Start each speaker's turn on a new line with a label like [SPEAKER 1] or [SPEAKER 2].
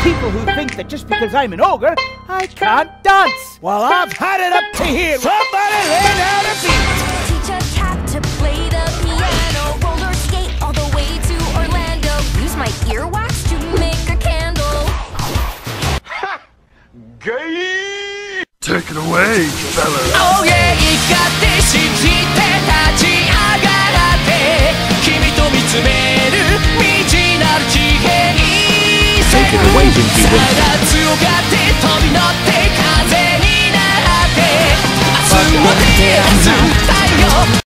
[SPEAKER 1] people who think that just because I'm an ogre, I can't dance. Well, I've had it up to here. Somebody lay down a beat.
[SPEAKER 2] Teach a cat to play the piano. Roller skate all the way to Orlando. Use my earwax to make a candle.
[SPEAKER 3] Ha! Gay!
[SPEAKER 4] Take it away, fella.
[SPEAKER 5] Oh yeah, 怒って信じて立ち上がって君と見つめる未知なる地平線
[SPEAKER 4] Take it away, Dinky Winky.
[SPEAKER 5] さあ強がって飛び乗って風になって明日を照らす太陽